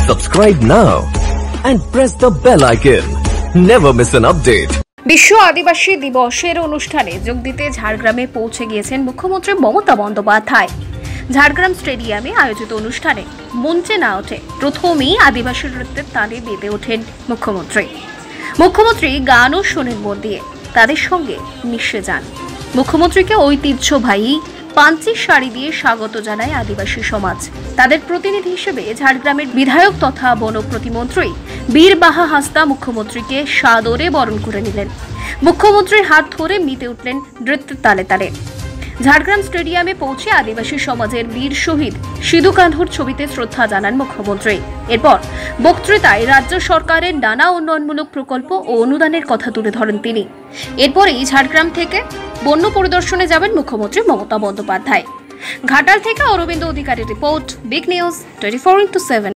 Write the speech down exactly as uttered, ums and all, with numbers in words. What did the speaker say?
Subscribe now and press the bell icon. Never miss an update. বিশ্ব আদিবাসী দিবসের অনুষ্ঠানে যোগ দিতে ঝাড়গ্রামে পৌঁছে গিয়েছেন মুখ্যমন্ত্রী মমতা বন্দ্যোপাধ্যায়। ঝাড়গ্রাম স্টেডিয়ামে আয়োজিত অনুষ্ঠানে মঞ্চে না ওঠে প্রথমেই আদিবাসী নৃত্যের তালে বেঁধে ওঠেন মুখ্যমন্ত্রী। মুখ্যমন্ত্রী গানও শোনেন মন দিয়ে, তাদের সঙ্গে মিশে যান। মুখ্যমন্ত্রীকে ঐতিহ্যবাহী পাঞ্চি শাড়ি দিয়ে স্বাগত জানায় আদিবাসী সমাজ। তাদের প্রতিনিধি হিসেবে ঝাড়গ্রামের বিধায়ক তথা বন প্রতিমন্ত্রী বীরবাহা হাসদা মুখ্যমন্ত্রীকে সাদরে বরণ করে নিলেন। মুখ্যমন্ত্রীর হাত ধরে মিতে উঠলেন নৃত্যের তালে তালে। ঝাড়গ্রাম স্টেডিয়ামে পৌঁছে আদিবাসী সমাজের বীর শহীদ সিধু কানহুর ছবিতে শ্রদ্ধা জানান মুখ্যমন্ত্রী। এরপর বক্তৃতায় রাজ্য সরকারের নানা উন্নয়নমূলক প্রকল্প ও অনুদানের কথা তুলে ধরেন তিনি। এরপরেই ঝাড়গ্রাম থেকে বন্য পরিদর্শনে যাবেন মুখ্যমন্ত্রী মমতা বন্দ্যোপাধ্যায়। ঘাটাল থেকে অরবিন্দ অধিকারীর report, big news twenty four into seven.